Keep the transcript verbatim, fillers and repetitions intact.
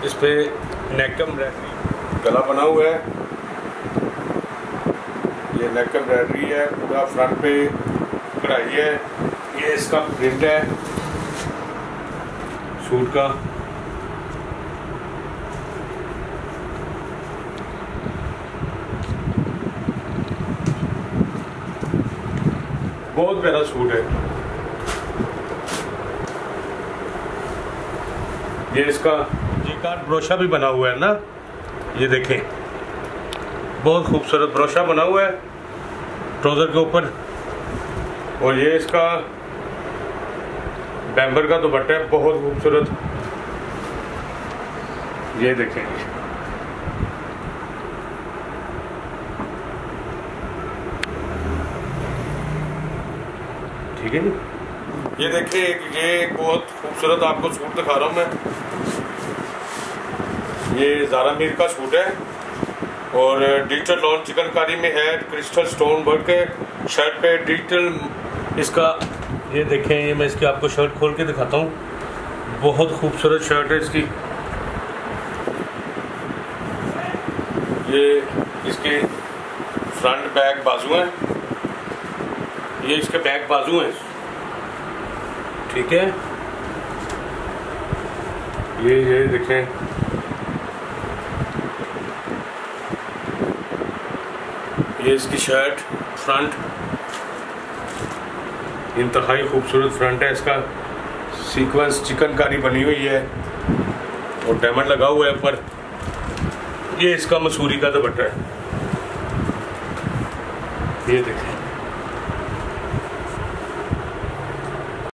इस पे नेक एम्ब्रॉयडरी गला बना हुआ है। ये नेक एम्ब्रॉयडरी है, पूरा फ्रंट पे कढ़ाई है। ये इसका प्रिंट है सूट का। बहुत प्यारा सूट है। ये इसका जिकार्ड ब्रोशा भी बना हुआ है ना, ये देखें, बहुत खूबसूरत ब्रोशा बना हुआ है ट्राउजर के ऊपर। और ये इसका बैम्बर का दुपट्टा है, बहुत खूबसूरत। ये देखें, ठीक है नी। ये देखिए, ये एक बहुत खूबसूरत आपको सूट दिखा रहा हूँ मैं। ये ज़ारा मीर का सूट है और डिजिटल लॉन चिकनकारी में है, क्रिस्टल स्टोन वर्क है शर्ट पे। डिजिटल इसका ये देखें, ये मैं इसकी आपको शर्ट खोल के दिखाता हूँ। बहुत खूबसूरत शर्ट है इसकी। ये इसके फ्रंट बैक बाजू हैं, ये इसके बैक बाजू हैं, ठीक है। ये ये देखें, ये इसकी शर्ट फ्रंट, इंतहाई खूबसूरत फ्रंट है इसका। सीक्वेंस चिकनकारी बनी हुई है और डायमंड लगा हुआ है ऊपर। ये इसका मसूरी का दुपट्टा है, ये देखें।